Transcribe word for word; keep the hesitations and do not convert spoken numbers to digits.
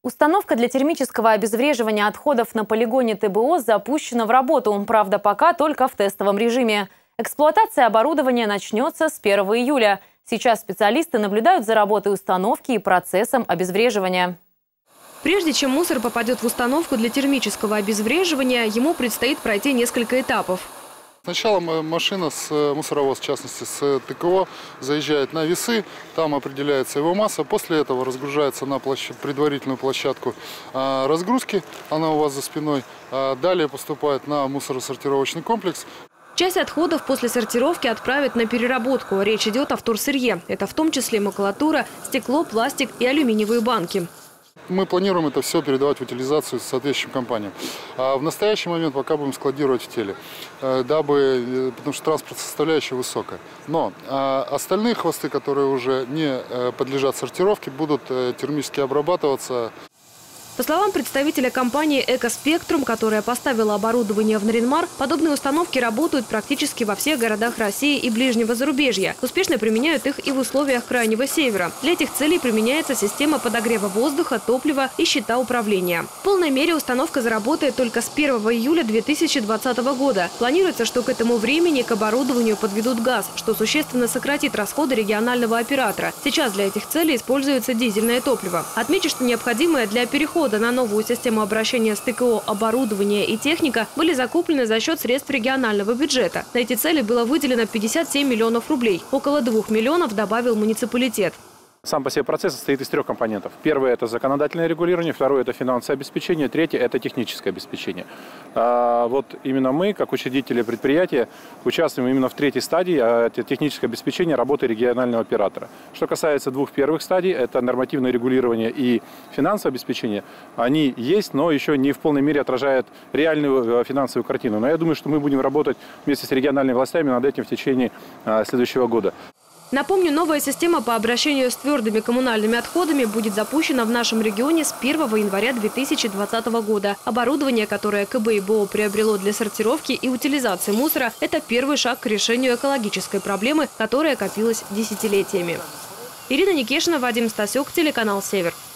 Установка для термического обезвреживания отходов на полигоне тэ бэ о запущена в работу. Правда, пока только в тестовом режиме. Эксплуатация оборудования начнется с первого июля. Сейчас специалисты наблюдают за работой установки и процессом обезвреживания. Прежде чем мусор попадет в установку для термического обезвреживания, ему предстоит пройти несколько этапов. Сначала машина, с мусоровоз, в частности с тэ ка о, заезжает на весы, там определяется его масса. После этого разгружается на площадь, предварительную площадку а, разгрузки, она у вас за спиной. А далее поступает на мусоросортировочный комплекс. Часть отходов после сортировки отправят на переработку. Речь идет о вторсырье. Это в том числе макулатура, стекло, пластик и алюминиевые банки. Мы планируем это все передавать в утилизацию соответствующим компаниям. А в настоящий момент пока будем складировать в теле, дабы, потому что транспортная составляющая высокая. Но а остальные хвосты, которые уже не подлежат сортировке, будут термически обрабатываться. По словам представителя компании «Экоспектрум», которая поставила оборудование в Нарьян-Мар, подобные установки работают практически во всех городах России и ближнего зарубежья. Успешно применяют их и в условиях Крайнего Севера. Для этих целей применяется система подогрева воздуха, топлива и щита управления. В полной мере установка заработает только с первого июля две тысячи двадцатого года. Планируется, что к этому времени к оборудованию подведут газ, что существенно сократит расходы регионального оператора. Сейчас для этих целей используется дизельное топливо. Отмечу, что необходимое для перехода на новую систему обращения с тэ ка о оборудование и техника были закуплены за счет средств регионального бюджета. На эти цели было выделено пятьдесят семь миллионов рублей. Около двух миллионов добавил муниципалитет. Сам по себе процесс состоит из трех компонентов. Первое – это законодательное регулирование, второе – это финансовое обеспечение, третье – это техническое обеспечение. А вот именно мы, как учредители предприятия, участвуем именно в третьей стадии, а это техническое обеспечение работы регионального оператора. Что касается двух первых стадий, это нормативное регулирование и финансовое обеспечение, они есть, но еще не в полной мере отражают реальную финансовую картину. Но я думаю, что мы будем работать вместе с региональными властями над этим в течение следующего года. Напомню, новая система по обращению с твердыми коммунальными отходами будет запущена в нашем регионе с первого января две тысячи двадцатого года. Оборудование, которое ка бэ и бэ о приобрело для сортировки и утилизации мусора, это первый шаг к решению экологической проблемы, которая копилась десятилетиями. Ирина Никешина, Вадим Стасюк, телеканал «Север».